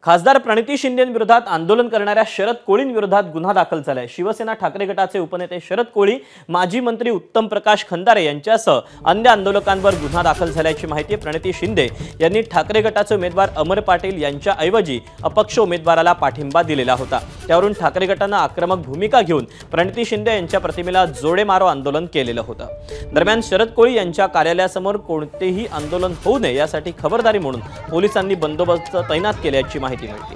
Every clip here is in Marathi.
खासदार प्रणिती शिंदेंविरोधात आंदोलन करणाऱ्या शरद कोळींविरोधात गुन्हा दाखल झालाय। शिवसेना ठाकरे गटाचे उपनेते शरद कोळी, माजी मंत्री उत्तम प्रकाश खंदारे यांच्यासह अन्य आंदोलकांवर गुन्हा दाखल झाल्याची माहिती प्रणिती शिंदे यांनी ठाकरे गटाचे उमेदवार अमर पाटील यांच्याऐवजी अपक्ष उमेदवाराला पाठिंबा दिलेला होता। त्यावरून ठाकरे गटाने आक्रमक भूमिका घेऊन प्रणिती शिंदे यांच्या प्रतिमेला जोडे मारो आंदोलन केलेलं होतं। दरम्यान शरद कोळी यांच्या कार्यालयासमोर कोणतेही आंदोलन होऊ नये यासाठी खबरदारी म्हणून पोलिसांनी बंदोबस्त तैनात केल्याची माहिती मिळते।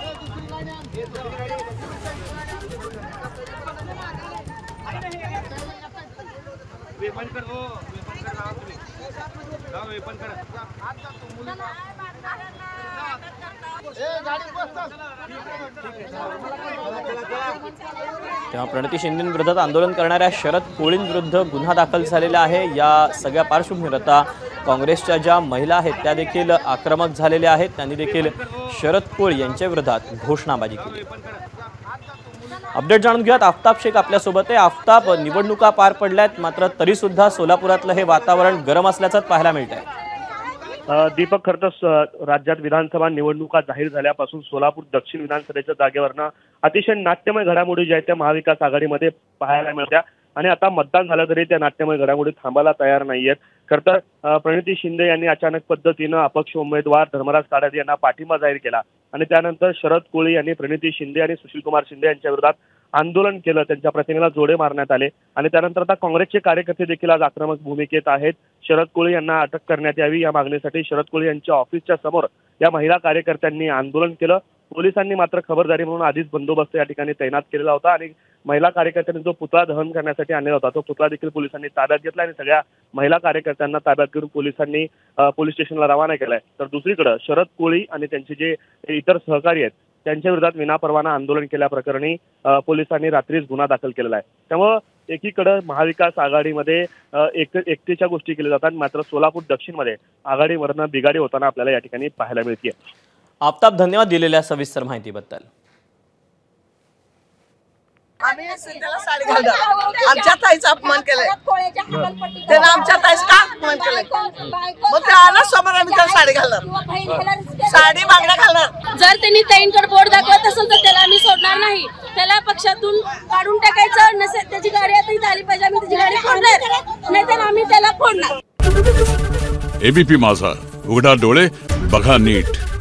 तेव्हा प्रणिती शिंदेंविरोधात आंदोलन करणाऱ्या शरद कोळींविरुद्ध गुन्हा दाखल झालेला आहे। या सगळ्या पार्श्वभूमीवर आता काँग्रेसच्या ज्या महिला आहेत त्या देखील आक्रमक झालेल्या आहेत। त्यांनी देखील शरद कोळी यांच्या विरोधात घोषणाबाजी केली। अपडेट जाणून घेऊयात। आफताब शेख आपल्या सोबत आहे। आफताब, निवडणुका पार पडल्यात मात्र तरी सुद्धा सोलापुरातलं हे वातावरण गरम असल्याचं पाहायला मिळतंय। दीपक, खरं तर राज्यात विधानसभा निवडणुका जाहीर झाल्यापासून सोलापूर दक्षिण विधानसभेच्या जागेवरनं अतिशय नाट्यमय घडामोडी ज्या आहेत त्या महाविकास आघाडीमध्ये पाहायला मिळत्या आणि आता मतदान झालं तरी त्या नाट्यमय घडामोडी थांबायला तयार नाहीयेत। खरं तर प्रणिती शिंदे यांनी अचानक पद्धतीनं अपक्ष उमेदवार धर्मराज काडादी यांना पाठिंबा जाहीर केला आणि त्यानंतर शरद कोळी यांनी प्रणिती शिंदे आणि सुशीलकुमार शिंदे यांच्या विरोधात आंदोलन केलं। त्यांच्या प्रतिमेला जोडे मारण्यात आले आणि त्यानंतर आता काँग्रेसचे कार्यकर्ते देखील आज आक्रमक भूमिकेत आहेत। शरद कोळी यांना अटक करण्यात यावी या मागणीसाठी शरद कोळी यांच्या ऑफिसच्या समोर या महिला कार्यकर्त्यांनी आंदोलन केलं। पोलिसांनी मात्र खबरदारी म्हणून आधीच बंदोबस्त या ठिकाणी तैनात केलेला होता आणि महिला कार्यकर्त्यांनी जो पुतळा दहन करण्यासाठी आणलेला होता तो पुतळा देखील पोलिसांनी ताब्यात घेतला आणि सगळ्या महिला कार्यकर्त्यांना ताब्यात घेऊन पोलिसांनी पोलीस स्टेशनला रवाना केलाय। तर दुसरीकडे शरद कोळी आणि त्यांचे जे इतर सहकारी आहेत त्यांच्या विरोधात विनापरवाना आंदोलन केल्याप्रकरणी पोलिसांनी रात्रीच गुन्हा दाखल केलेला आहे। त्यामुळे एकीकडे महाविकास आघाडीमध्ये एकतेच्या गोष्टी केल्या जातात मात्र सोलापूर दक्षिणमध्ये आघाडीवरनं बिघाडी होताना आपल्याला या ठिकाणी पाहायला मिळते। आफताब, धन्यवाद दिलेल्या सविस्तर माहितीबद्दल। आम्ही त्याला साडी घालणार, आमच्या ताईचा अपमान केलाय, त्यानं आमच्या ताईचा का अपमान केलाय, मग ते आला समोर आम्ही त्याला साडी घालणार, साडी बांगड्या घालणार। जर त्यांनी ताईंकडे बोट दाखवत असेल तर त्याला आम्ही सोडणार नाही, त्याला पक्षातून काढून टाकायचं नसेल, त्याची गाडी आता झाली पाहिजे, आम्ही त्याची गाडी फोडणार नाही तर आम्ही त्याला फोडणार। एबीपी माझा, उघडा डोळे बघा नीट।